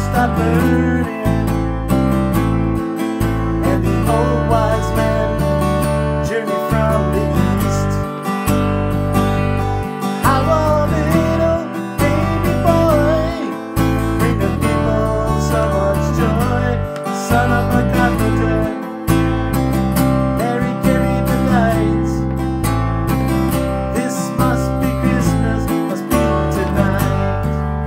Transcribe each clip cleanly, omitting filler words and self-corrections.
stop burning, and the old wise men journey from the east. How a little baby boy bring the people so much joy, son of a carpenter. Mary carried the lights. This must be Christmas, must be tonight.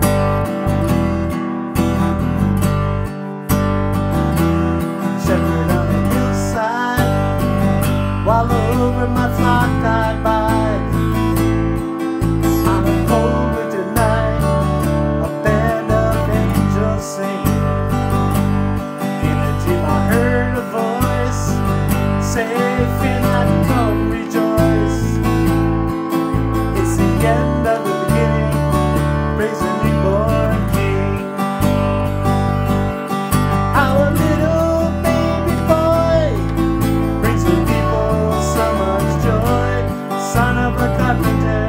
Shepherd on the hillside, while over my flock I bide. On a cold winter night, a band of angels sing. In a dream I heard a voice say, "Fear not, come rejoice. It's the end of the beginning, praise the newborn King." How a little baby boy brings the people so much joy, son of a carpenter.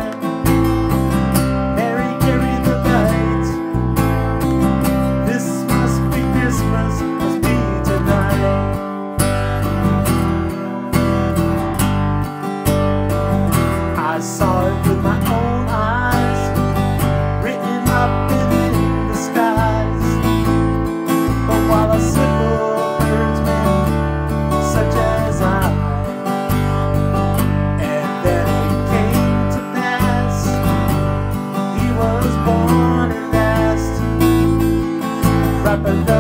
Mary carried the light. This must be Christmas, must be tonight. I saw it with my own eyes, written up in the skies. But while a simple herdsman such as I, and then it came to pass, he was born at last.